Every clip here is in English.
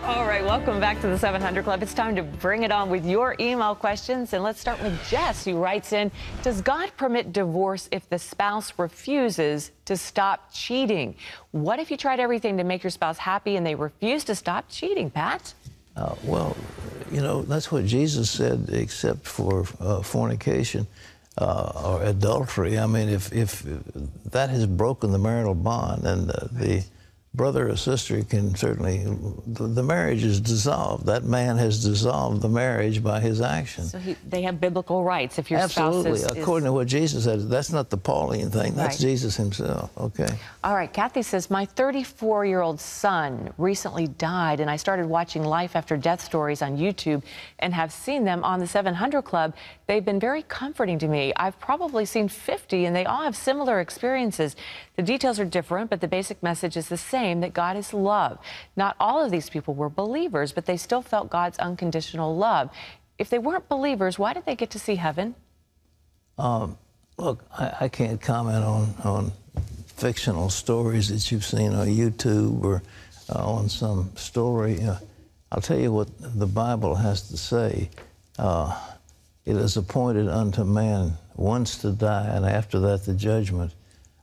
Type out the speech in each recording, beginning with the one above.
All right, welcome back to the 700 Club. It's time to bring it on with your email questions. And let's start with Jess, who writes in, does God permit divorce if the spouse refuses to stop cheating? What if you tried everything to make your spouse happy and they refuse to stop cheating, Pat? Well, you know, that's what Jesus said, except for fornication or adultery. I mean, if that has broken the marital bond, and the brother or sister can certainly, the marriage is dissolved. That man has dissolved the marriage by his actions. So they have biblical rights if your spouse is... According to what Jesus said. That's not the Pauline thing. That's right. Jesus himself. Okay. All right. Kathy says, my 34-year-old son recently died, and I started watching life after death stories on YouTube and have seen them on the 700 Club. They've been very comforting to me. I've probably seen 50, and they all have similar experiences. The details are different, but the basic message is the same, that God is love. Not all of these people were believers, but they still felt God's unconditional love. If they weren't believers, why did they get to see heaven? Look, I can't comment on fictional stories that you've seen on YouTube or on some story. I'll tell you what the Bible has to say. It is appointed unto man once to die, and after that the judgment.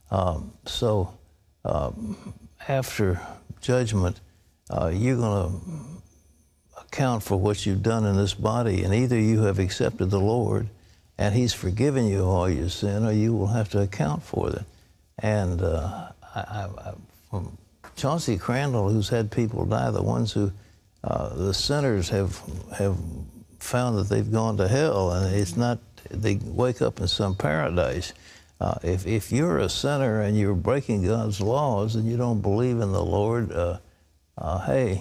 After judgment, you're going to account for what you've done in this body, and either you have accepted the Lord and He's forgiven you all your sin, or you will have to account for it. And from Chauncey Crandall, who's had people die, the ones who, the sinners have found that they've gone to hell, and it's not, they wake up in some paradise. If you're a sinner and you're breaking God's laws and you don't believe in the Lord, hey,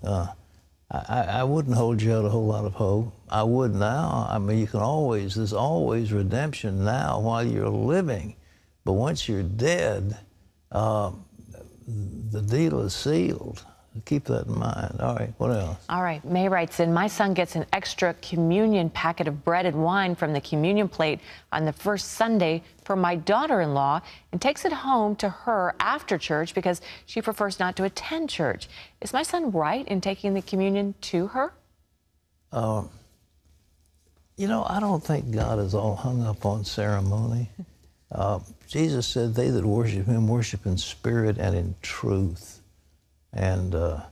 I wouldn't hold you out a whole lot of hope. I would now. I mean, you can always, there's always redemption now while you're living. But once you're dead, the deal is sealed. Keep that in mind. All right, what else? All right, May writes in, my son gets an extra communion packet of bread and wine from the communion plate on the first Sunday from my daughter-in-law and takes it home to her after church because she prefers not to attend church. Is my son right in taking the communion to her? You know, I don't think God is all hung up on ceremony. Jesus said, they that worship Him worship in spirit and in truth. And the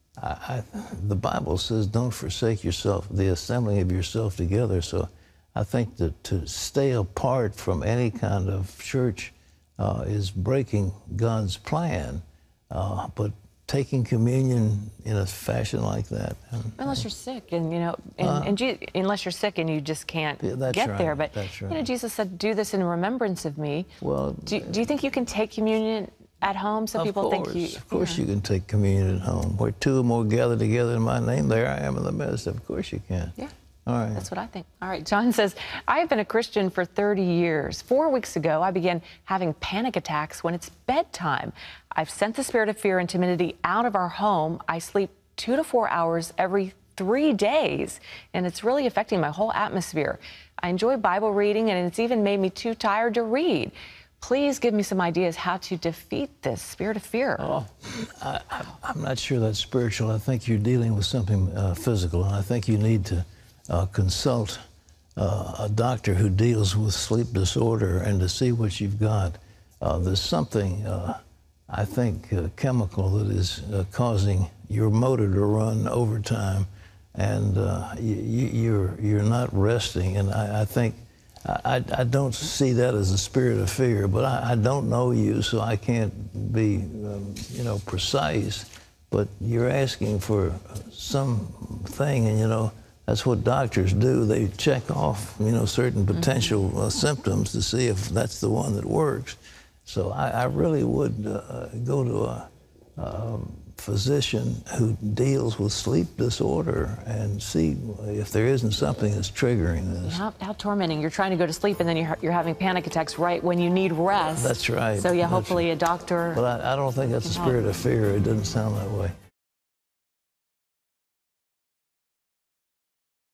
Bible says, don't forsake yourself, the assembling of yourself together. So I think that to stay apart from any kind of church is breaking God's plan. But taking communion in a fashion like that. Unless you're sick, and you know, unless you're sick and you just can't get there. But you know, Jesus said, do this in remembrance of me. Well, do you think you can take communion at home? Some people think you... Of course you can take communion at home. Where two or more gather together in my name, there I am in the midst. Of course you can. Yeah. All right. That's what I think. All right, John says, I have been a Christian for 30 years. 4 weeks ago, I began having panic attacks when it's bedtime. I've sent the spirit of fear and timidity out of our home. I sleep 2 to 4 hours every 3 days, and it's really affecting my whole atmosphere. I enjoy Bible reading, and it's even made me too tired to read. Please give me some ideas how to defeat this spirit of fear. Oh, I'm not sure that's spiritual. I think you're dealing with something physical, and I think you need to consult a doctor who deals with sleep disorder and to see what you've got. There's something, I think, chemical that is causing your motor to run overtime, and you're not resting. And I think I don't see that as a spirit of fear, but I don't know you, so I can't be, you know, precise. But you're asking for something, and you know, that's what doctors do. They check off, you know, certain potential symptoms to see if that's the one that works. So I really would go to a physician who deals with sleep disorder and see if there isn't something that's triggering this. How tormenting. You're trying to go to sleep and then you're having panic attacks right when you need rest. That's right. So yeah, hopefully a doctor... But I don't think that's a spirit of fear. It doesn't sound that way.